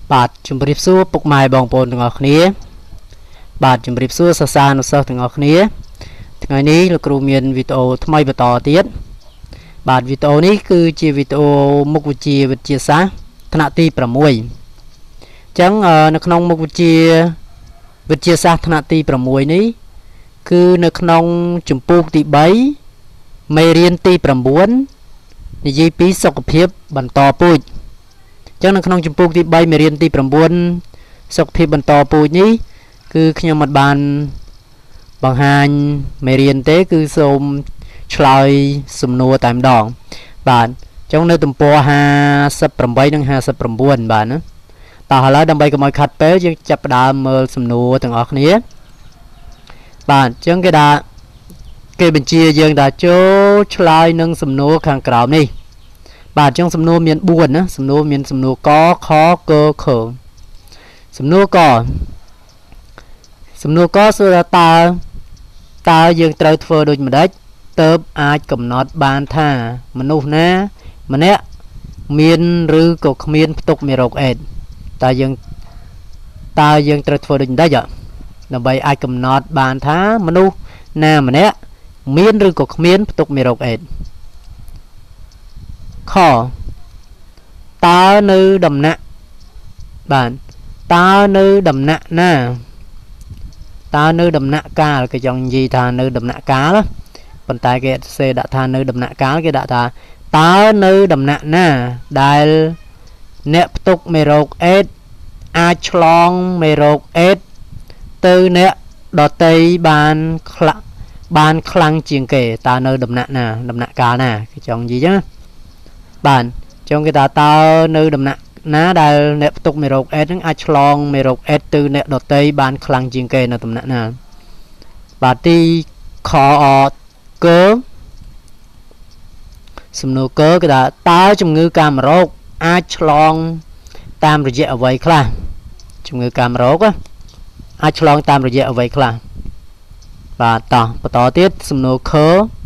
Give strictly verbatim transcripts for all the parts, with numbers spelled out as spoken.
បាទជំរាបសួរពុកម៉ែបងប្អូនទាំងអស់គ្នាបាទជំរាបសួរសិស្សានុសិស្សទាំងអស់គ្នាថ្ងៃនេះលោកគ្រូមានវីដេអូថ្មីបន្តទៀតបាទវីដេអូនេះគឺជាវីដេអូមុខវិជ្ជាវិទ្យាសាស្ត្រថ្នាក់ទី6អញ្ចឹងនៅក្នុងមុខវិជ្ជាវិទ្យាសាស្ត្រថ្នាក់ទី6នេះគឺនៅក្នុងជំពូកទី3មេរៀនទី9និយាយពីសុខភាពបន្តពូជចឹងនៅក្នុងជំពូកទី3មេរៀនទី9សុខភាពបន្តពូជនេះគឺខ្ញុំមិនបានបង្ហាញមេរៀនទេគឺសូមឆ្លើយសំណួរតែម្ដងបាទចឹងនៅទំព័រห้าสิบแปดនិងห้าสิบเก้าបាទណាតោះឥឡូវដើម្បីកុំឲ្យខាត់ពេលយើងចាប់ផ្ដើមមើលសំណួរទាំងអស់គ្នាបាទចឹងគេថាគេបញ្ជាយើងថាចូលឆ្លើយនឹងសំណួរខាងក្រោមនេះបាទចឹងសំណួរមានbốnណាសំណួរមានសំណួរកខកខសំណួរកសំណួរកសួរថាតើតើយើងត្រូវធ្វើដូចម្ដេចទើបអាចកំណត់បានថាមនុស្សណាម្នាក់មានឬក៏គ្មានផ្ទុកមេរោគអេដស៍តើយើងតើយើងត្រូវធ្វើដូចម្ដេចដើម្បីអាចកំណត់បានថាមនុស្សណាម្នាក់មានឬក៏គ្មានផ្ទុកមេរោគអេដស៍ខតើនៅដំណាក់បាទតើនៅដំណាក់ណាតើនៅដំណាក់កាលគេចង់និយាយថានៅដំណាក់កាលប៉ុន្តែគេអត់សេដាក់ថានៅដំណាក់កាលគេដាក់ថាតើនៅដំណាក់ណាដែលអ្នកផ្ទុកមេរោគអេដស៍អាចឆ្លងមេរោគអេដស៍ទៅអ្នកដទៃបានខ្លាំងបានខ្លាំងជាងគេតើនៅដំណាក់ណាដំណាក់កាលណាគេចង់និយាយចឹងបាទចង់គេថាតើនៅដំណាក់ណាដែលអ្នកផ្ទុកមេរោគអេដស៍នឹងអាចឆ្លងមេរោគអេដស៍ទៅអ្នកដទៃបានខ្លាំងជាងគេនៅដំណាក់ណាបាទទីខអកសំណួរកគេថាតើជំងឺកាមរោគអាចឆ្លងតាមរយៈអ្វីខ្លះជំងឺកាមរោគអាចឆ្លងតាមរយៈអ្វីខ្លះបាទតោះបន្តទៀតសំណួរខ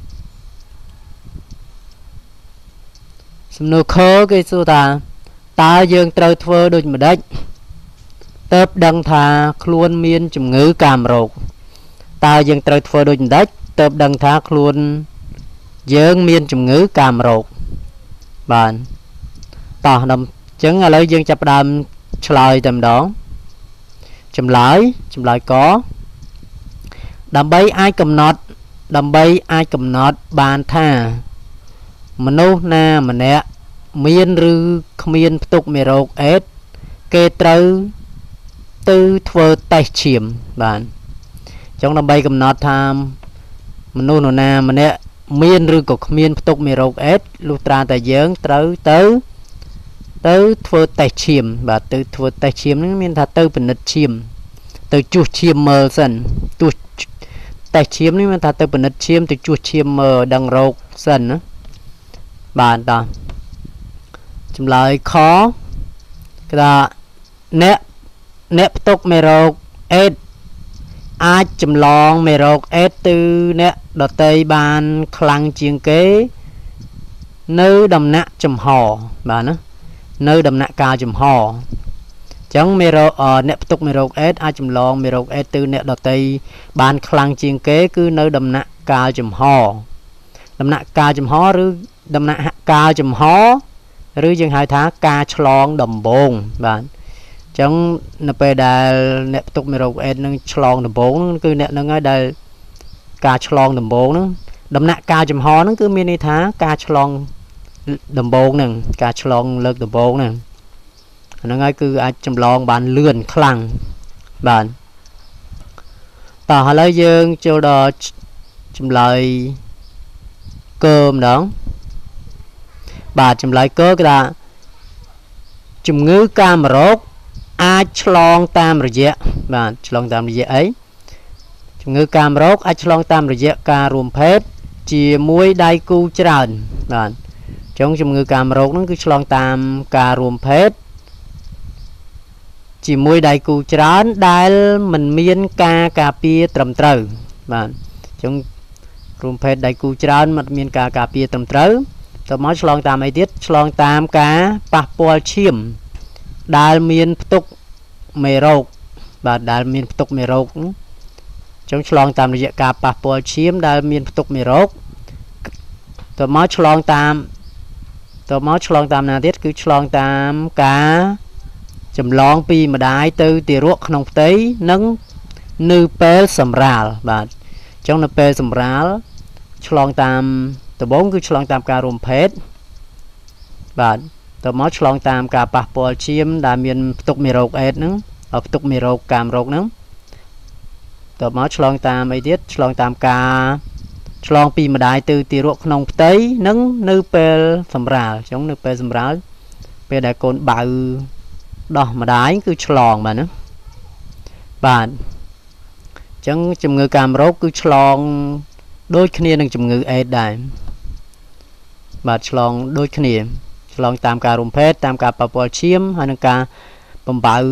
សំណួរខគេសួរថាតើយើងត្រូវធ្វើដូចម្ដេចទើបដឹងថាខ្លួនមានជំងឺកាមរោគតើយើងត្រូវធ្វើដូចម្ដេចទើបដឹងថាខ្លួនយើងមានជំងឺកាមរោគបាទតោះដល់អញ្ចឹងឥឡូវយើងចាប់ផ្ដើមឆ្លើយតែម្ដងចម្លើយចម្លើយកដើម្បីអាចកំណត់ដើម្បីអាចកំណត់បានថាមនុស្សណាម្នាក់មានឬគ្មានផ្ទុកមេរោគអេដស៍គេត្រូវទៅធ្វើតេស្តឈាមបាទចង់ដើម្បីកំណត់ថាមនុស្សណាម្នាក់មានឬក៏គ្មានផ្ទុកមេរោគអេដស៍លុះត្រាតែយើងត្រូវទៅទៅធ្វើតេស្តឈាមបាទទៅធ្វើតេស្តឈាមហ្នឹងមានថាទៅពិនិត្យឈាមទៅជួសឈាមមើលសិនទោះតេស្តឈាមនេះមានថាទៅពិនិត្យឈាមទៅជួសឈាមមើលដឹងរោគសិនណាបាទតោះចម្លើយខគេថាអ្នកអ្នកផ្ទុកមេរោគអេដស៍អាចចម្លងមេរោគអេដស៍ទៅអ្នកដទៃបានខ្លាំងជាងគេនៅដំណាក់ចំហបាទណានៅដំណាក់កាលចំហអញ្ចឹងមេរោគអ្នកផ្ទុកមេរោគអេដស៍អាចចម្លងមេរោគអេដស៍ទៅអ្នកដទៃបានខ្លាំងជាងគេគឺនៅដំណាក់កាលចំហដំណាក់កាលចំហឬដំណាក់កាលចំហឬយើងហៅថាការឆ្លងដំបូងបាទអញ្ចឹងនៅពេលដែលអ្នកផ្ទុកមេរោគអេដស៍នឹងឆ្លងដំបូងគឺអ្នកនឹងហើយដែលការឆ្លងដំបូងហ្នឹងដំណាក់កាលចំហហ្នឹងគឺមានន័យថាការឆ្លងដំបូងហ្នឹងការឆ្លងលើកដំបូងហ្នឹងហ្នឹងហើយគឺអាចចម្លងបានលឿនខ្លាំងបាទតោះឥឡូវយើងចូលដល់ចម្លើយកម្ដងបាទចម្លើយកគឺថាជំងឺកាមរោគអាចឆ្លងតាមរយៈបាទឆ្លងតាមរយៈអីជំងឺកាមរោគអាចឆ្លងតាមរយៈការរួមភេទជាមួយដៃគូច្រើនបាទអញ្ចឹងជំងឺកាមរោគហ្នឹងគឺឆ្លងតាមការរួមភេទជាមួយដៃគូច្រើនដែលមិនមានការការពារត្រឹមត្រូវបាទអញ្ចឹងរួមភេទដៃគូច្រើនមិនមានការការពារត្រឹមត្រូវទៅមកឆ្លងតាមអីទៀតឆ្លងតាមការប៉ះពាល់ឈាម đài miền tục mê rốc và đài miền tục mê rốc chúng chlong tam rịa cả bà bò chiếm đài miền tục mê rốc tôi mới chlong tam tôi mới chlong tam nào tiết cứ chlong tam cá chùm lon pi mà đài từ tì ruột không tí nâng nư pê sầm rào và trong nư pê sầm rào chlong tam tôi bốn cứ chlong tam cá rùm phết và tôi mới chlong tam cá bà bò chiếm đài miền tục mê rốc ết nâng ở tục mê rốc cam rốc nâng tôi mới chlong tam ấy tiết chlong tam cá chlong pi mà đài từ tì ruột không tí nâng nư pê sầm rào trong nư pê sầm rào pê đại côn bạo đó mà đái cứ chlong mà nữa bạn chẳng chùm ngư cam rốt cứ chlong đôi khnia đang chùm ngư ế đài và chlong đôi khnia chlong tam ca rùm phết tam ca bà bò chiếm hay nâng ca bầm bạo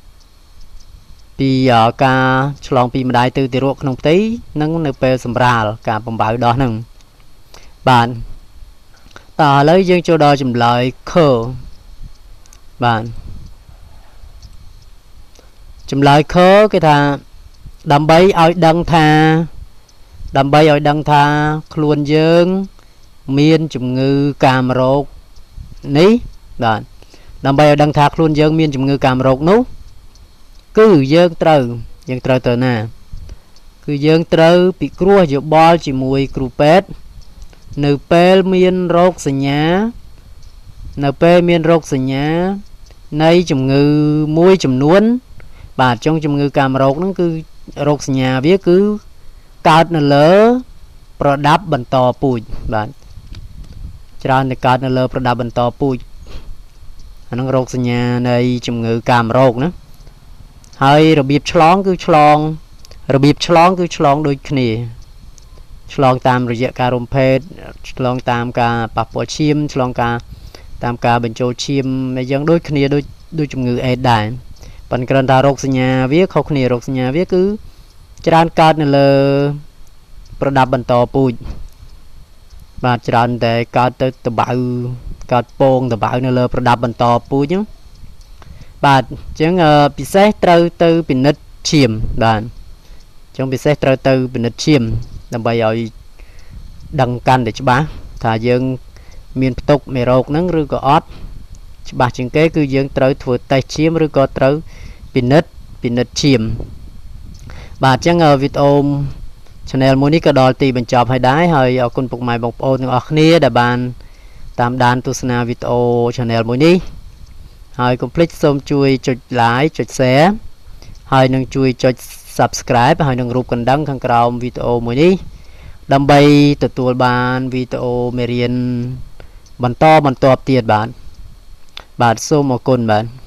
pi ở ca chlong pi mà đái từ tì ruột không tí nâng nư pê sầm rào ca bầm bạo đó nâng bạn ta lấy dương cho đo chùm lợi khờ bạn chùm lợi khớ cái thà đầm bay oi đăng tha đầm bay oi đăng tha luôn dương miên chùm ngư cam rốt ní bạn đầm bay oi đăng tha luôn dương miên chùm ngư cam rốt nú cứ dương trừ dương trừ từ nè cứ dương trừ bị cua giữa bò chỉ mùi cù pet nư pê miên rốt sờ nhá nư pê miên rốt sờ nhá nay chùm ngư muôi chùm nuốn bà trong chùm ngư cam rốt nó cứ rốt nhà viết cứ cao nó lỡ pro đáp bần to pùi bạn cho nên cao nó lỡ pro đáp bần to pùi nó rốt nhà này chùm ngư cam rốt nữa hơi rồi biếp chlong cứ chlong rồi biếp chlong cứ chlong đôi khỉ chlong tam rồi dạ cà rôm phết chlong tam cà bạc bò chim chlong cà tam cà bình châu chim mấy dân đôi khỉ đôi đôi chùm ngư ế đài bạn cần ta rốt nhà viết không khỉ rốt nhà viết cứ chán cao này là pro đáp bần to pùi và chán để cao tới từ bão cao pong từ bão này là pro đáp bần to pùi nhá bạn chẳng bị xét từ từ bị nứt chìm bạn chẳng bị xét từ từ bị nứt chìm làm bây giờ đăng can để cho bác thà dương miền tục mẹ rốt nắng rư có ót bà chứng kế cứ dương tới thua tay chiếm rư có tới bị nứt bị nứt chìm bà chẳng ở video channel Monique có đòi tì bên chọc hay đái hơi ở con bục mày bọc ô những ở khía để bàn tam đàn tu sna video channel Monique hơi complete xong chui chụp like chụp share hơi nâng chui cho subscribe hơi nâng rụp cần đăng khăn cầu video Monique đâm bay từ tuột bàn video merian bắn to bắn to tiệt bạn bạn số một con bạn